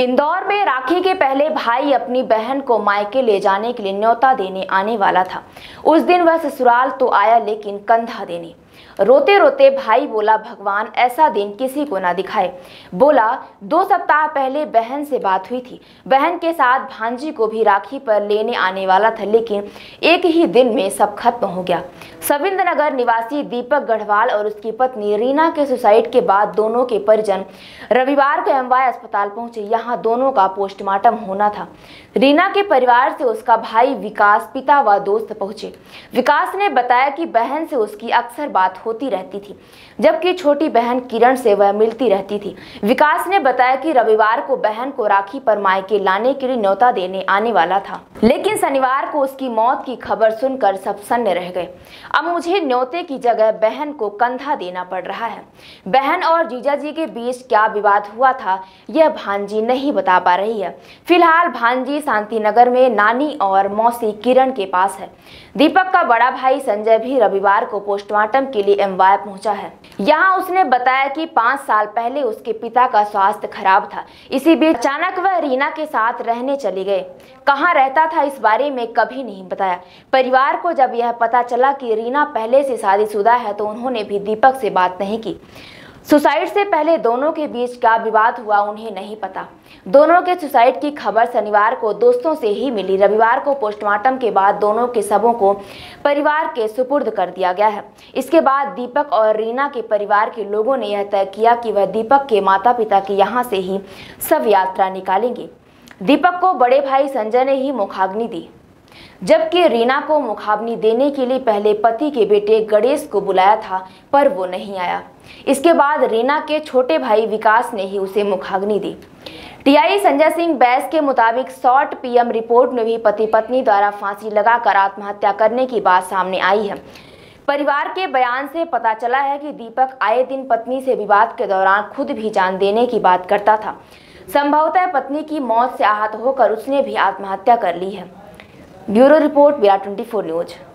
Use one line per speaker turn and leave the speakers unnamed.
इंदौर में राखी के पहले भाई अपनी बहन को मायके ले जाने के लिए न्योता देने आने वाला था। उस दिन वह ससुराल तो आया लेकिन कंधा देने। रोते रोते भाई बोला, भगवान ऐसा दिन किसी को ना दिखाए। बोला 2 सप्ताह पहले बहन से बात हुई थी। बहन के साथ भांजी को भी राखी पर लेने आने वाला था, लेकिन एक ही दिन में सब खत्म हो गया। सविंद्रनगर निवासी दीपक गढ़वाल और उसकी पत्नी रीना के सुसाइड के बाद दोनों के परिजन रविवार को एमवाय अस्पताल पहुंचे। यहाँ दोनों का पोस्टमार्टम होना था। रीना के परिवार से उसका भाई विकास, पिता व दोस्त पहुंचे। विकास ने बताया कि बहन से उसकी अक्सर बात होती रहती थी, जबकि छोटी बहन किरण से वह मिलती रहती थी। विकास ने बताया कि रविवार को बहन को राखी पर मायके लाने के लिए न्योता देने आने वाला था, लेकिन शनिवार को उसकी मौत की खबर सुनकर सब सन्न रह गए। अब मुझे न्योते की जगह बहन को कंधा देना पड़ रहा है। बहन और जीजाजी के बीच क्या विवाद हुआ था, यह भांजी नहीं बता पा रही है। फिलहाल भांजी शांतिनगर में नानी और मौसी किरण के पास है। दीपक का बड़ा भाई संजय भी रविवार को पोस्टमार्टम के लिए एमवाय पहुंचा है। यहाँ उसने बताया कि 5 साल पहले उसके पिता का स्वास्थ्य खराब था। इसी बीच अचानक वह रीना के साथ रहने चले गए। कहाँ रहता था इस बारे में कभी नहीं बताया। परिवार को जब यह पता चला कि रीना पहले से शादीशुदा है तो उन्होंने भी दीपक से बात नहीं की। सुसाइड से पहले दोनों के बीच क्या विवाद हुआ उन्हें नहीं पता। दोनों के सुसाइड की खबर शनिवार को दोस्तों से ही मिली। रविवार को पोस्टमार्टम के बाद दोनों के शवों को परिवार के सुपुर्द कर दिया गया है। इसके बाद दीपक और रीना के परिवार के लोगों ने यह तय किया कि वह दीपक के माता पिता के यहाँ से ही शव यात्रा निकालेंगे। दीपक को बड़े भाई संजय ने ही मुखाग्नि दी, जबकि रीना को मुखाग्नि देने के लिए पहले पति के बेटे गणेश को बुलाया था, पर वो नहीं आया। इसके बाद रीना के छोटे भाई विकास ने ही उसे मुखाग्नि दी। टीआई संजय सिंह बैस के मुताबिक शॉर्ट पीएम रिपोर्ट में भी पति पत्नी द्वारा फांसी लगाकर आत्महत्या करने की बात सामने आई है। परिवार के बयान से पता चला है कि दीपक आए दिन पत्नी से विवाद के दौरान खुद भी जान देने की बात करता था। संभवतः पत्नी की मौत से आहत होकर उसने भी आत्महत्या कर ली है। Bureau report, Virat 24 news.